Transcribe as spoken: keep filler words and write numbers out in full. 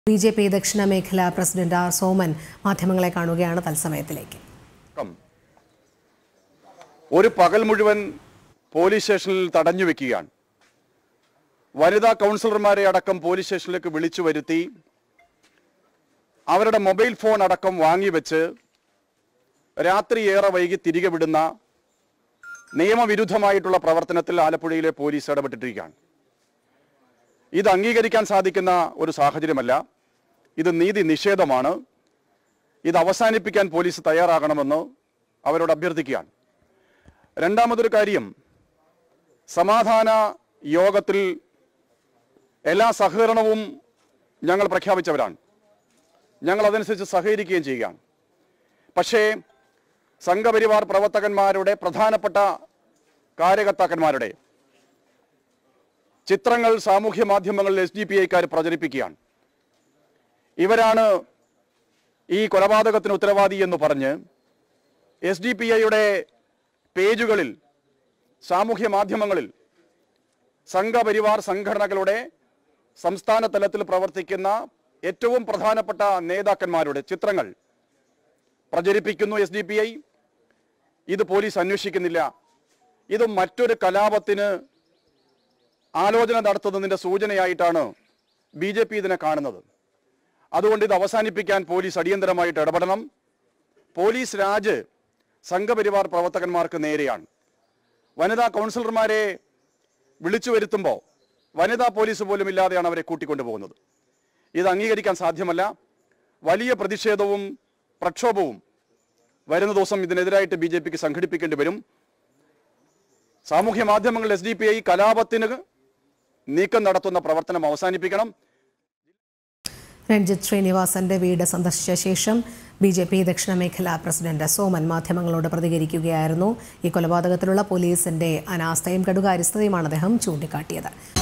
B J P ദക്ഷിണ മേഖല president R Soman മാധ്യമങ്ങളെ കാണുകയാണ് തത്സമയത്തിലേക്ക്. ഒരു പകൽ മുഴുവൻ പോലീസ് സ്റ്റേഷനിൽ തടഞ്ഞു വെക്കുകയാണ്. വനിതാ കൗൺസിലർമാരെ അടക്കം പോലീസ് സ്റ്റേഷനിലേക്ക് വിളിച്ചു വരുത്തി അവരുടെ മൊബൈൽ ഫോൺ അടക്കം വാങ്ങിവെച്ച് രാത്രി ഏറെ വൈകി തിരികെ വിടുന്ന നിയമവിരുദ്ധമായിട്ടുള്ള പ്രവർത്തനത്തിൽ ആലപ്പുഴയിലെ പോലീസ് ഇടപെട്ടിരിക്കുകയാണ്. ഇത് അംഗീകരിക്കാൻ സാധിക്കുന്ന ഒരു സാഹചര്യമല്ല. ഇത് നീതി നിഷേധമാണ്. ഇത് അവസാനിപ്പിക്കാൻ പോലീസ് തയ്യാറാകണമെന്ന് അവരോട് അഭ്യർത്ഥിക്കുകയാണ്. രണ്ടാമതൊരു കാര്യം, സമാധാന യോഗത്തിൽ എല്ലാ സഹകരണവും ഞങ്ങൾ പ്രഖ്യാപിച്ചവരാണ്. ഞങ്ങൾ അതനുസരിച്ച് സഹകരിക്കുകയും ചെയ്യുകയാണ്. പക്ഷേ സംഘപരിവാർ പ്രവർത്തകന്മാരുടെ പ്രധാനപ്പെട്ട കാര്യകർത്താക്കന്മാരുടെ ചിത്രങ്ങൾ സാമൂഹ്യ മാധ്യമങ്ങളിൽ എസ് ഡി പി ഐക്കാർ പ്രചരിപ്പിക്കുകയാണ്. ഇവരാണ് ഈ കൊലപാതകത്തിന് ഉത്തരവാദി എന്ന് പറഞ്ഞ് എസ് ഡി പി ഐയുടെ പേജുകളിൽ സാമൂഹ്യ മാധ്യമങ്ങളിൽ സംഘപരിവാർ സംഘടനകളുടെ സംസ്ഥാന തലത്തിൽ പ്രവർത്തിക്കുന്ന ഏറ്റവും പ്രധാനപ്പെട്ട നേതാക്കന്മാരുടെ ചിത്രങ്ങൾ പ്രചരിപ്പിക്കുന്നു എസ് ഡി പി ഐ. ഇത് പോലീസ് അന്വേഷിക്കുന്നില്ല. ഇത് മറ്റൊരു കലാപത്തിന് ആലോചന നടത്തുന്നതിൻ്റെ സൂചനയായിട്ടാണ് ബി ജെ പി ഇതിനെ കാണുന്നത്. അതുകൊണ്ട് ഇത് അവസാനിപ്പിക്കാൻ പോലീസ് അടിയന്തരമായിട്ട് ഇടപെടണം. പോലീസ് രാജ് സംഘപരിവാർ പ്രവർത്തകന്മാർക്ക് നേരെയാണ്. വനിതാ കൗൺസിലർമാരെ വിളിച്ചു വരുത്തുമ്പോൾ വനിതാ പോലീസ് പോലും ഇല്ലാതെയാണ് അവരെ കൂട്ടിക്കൊണ്ടുപോകുന്നത്. ഇത് അംഗീകരിക്കാൻ സാധ്യമല്ല. വലിയ പ്രതിഷേധവും പ്രക്ഷോഭവും വരുന്ന ദിവസം ഇതിനെതിരായിട്ട് ബി ജെ പിക്ക് സംഘടിപ്പിക്കേണ്ടി വരും. സാമൂഹ്യ മാധ്യമങ്ങളിൽ എസ് ഡി പി ഐ കലാപത്തിന് നീക്കം നടത്തുന്ന പ്രവർത്തനം അവസാനിപ്പിക്കണം. രഞ്ജിത്ത് ശ്രീനിവാസന്റെ വീട് സന്ദർശിച്ച ശേഷം ബി ജെ പി ദക്ഷിണ മേഖല പ്രസിഡന്റ് സോമൻ മാധ്യമങ്ങളോട് പ്രതികരിക്കുകയായിരുന്നു. ഈ കൊലപാതകത്തിലുള്ള പോലീസിന്റെ അനാസ്ഥയും കടുകാര്യസ്ഥതയുമാണ് അദ്ദേഹം ചൂണ്ടിക്കാട്ടിയത്.